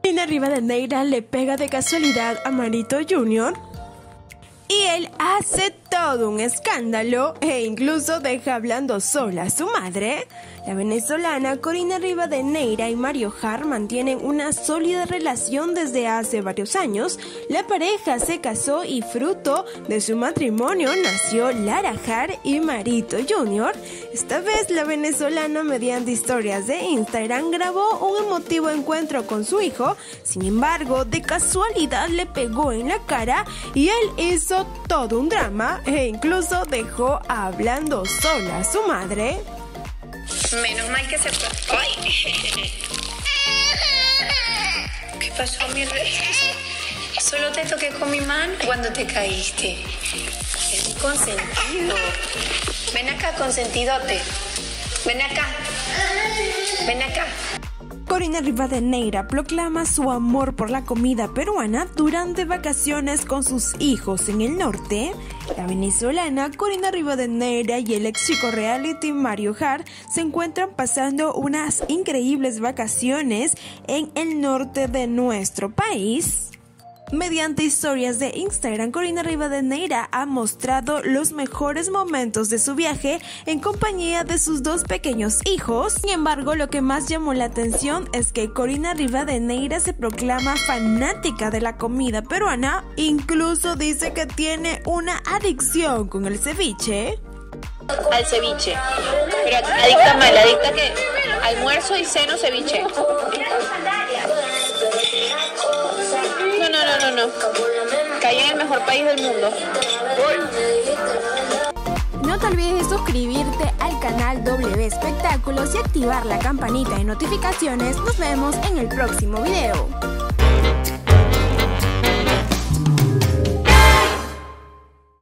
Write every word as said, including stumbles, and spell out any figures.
Corina Rivadeneira le pega de casualidad a Marito junior y él hace todo un escándalo e incluso deja hablando sola a su madre. La venezolana Corina Rivadeneira y Mario Jar mantienen una sólida relación desde hace varios años. La pareja se casó y fruto de su matrimonio nació Lara Jar y Marito junior Esta vez la venezolana, mediante historias de Instagram, grabó un emotivo encuentro con su hijo. Sin embargo, de casualidad le pegó en la cara y él hizo todo un drama e incluso dejó hablando sola a su madre. Menos mal que se fue. ¡Ay! ¿Qué pasó, mi rey? Solo te toqué con mi mano cuando te caíste. Es consentido. Ven acá, consentidote. Ven acá. Ven acá. Corina Rivadeneira proclama su amor por la comida peruana durante vacaciones con sus hijos en el norte. La venezolana Corina Rivadeneira y el ex chico reality Mario Jar se encuentran pasando unas increíbles vacaciones en el norte de nuestro país. Mediante historias de Instagram, Corina Rivadeneira ha mostrado los mejores momentos de su viaje en compañía de sus dos pequeños hijos. Sin embargo, lo que más llamó la atención es que Corina Rivadeneira se proclama fanática de la comida peruana, incluso dice que tiene una adicción con el ceviche. Al ceviche, pero adicta mal, adicta que almuerzo y ceno ceviche. No, no, no, no, no. Caí en el mejor país del mundo. No te olvides de suscribirte al canal W Espectáculos y activar la campanita de notificaciones. Nos vemos en el próximo video.